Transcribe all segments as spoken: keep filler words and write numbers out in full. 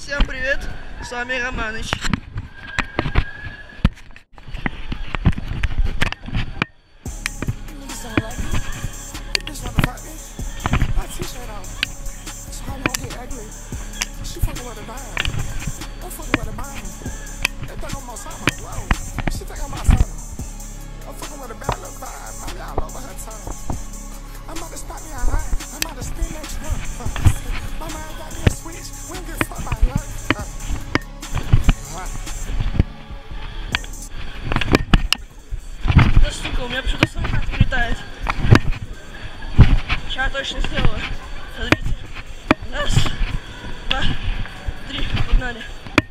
Всем привет, с вами Романыч. Да сука, у меня почему-то самокат вылетает. Сейчас точно сделаю. Смотрите. Раз, два, три, погнали.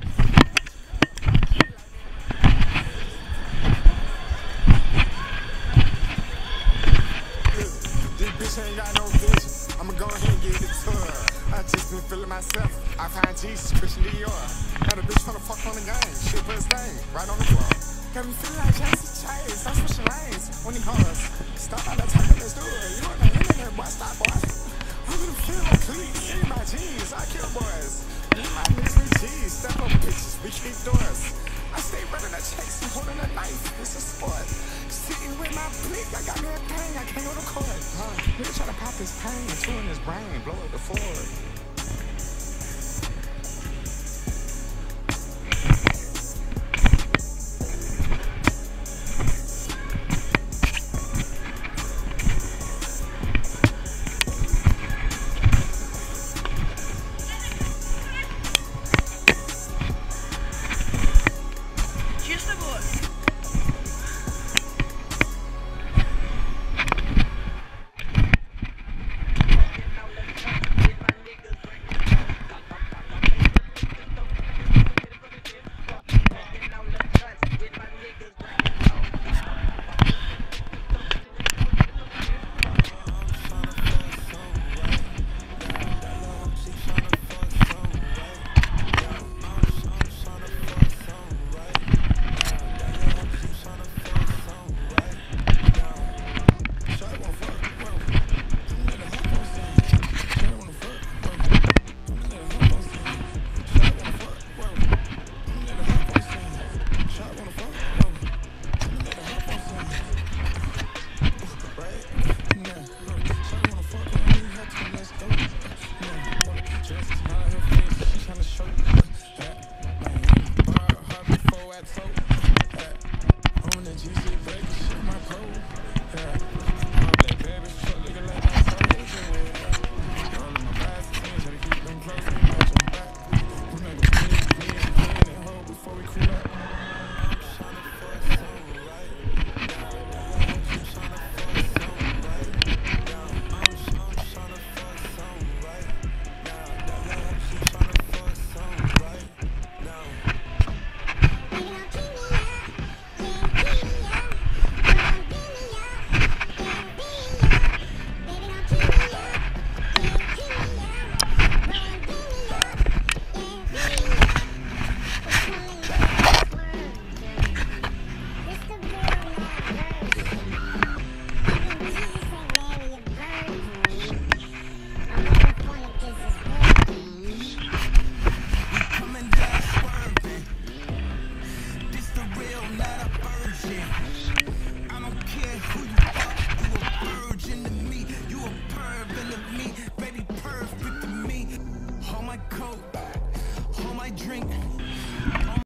Ain't got no vision. I'ma go ahead and get it to her. I just been feeling myself. I find Jesus, Christian Dior. Got a bitch tryna fuck on the game. Shit put his name right on the wall. Got me feeling like Jesse Chase. I'm switching lanes when he hollers. Stop out that time, let's do it. You on the internet, boy, stop, boy. I'm gonna feel like cleats in my jeans. I kill boys. Me and my niggas, we G's. Step up bitches, we keep doors. I stay running a chase and holding a knife. It's a sport. Sitting with my blick, I got me a pain. I can't go to court. Huh? Nigga try to pop his pain, two in his brain, blow up the Ford. Drink.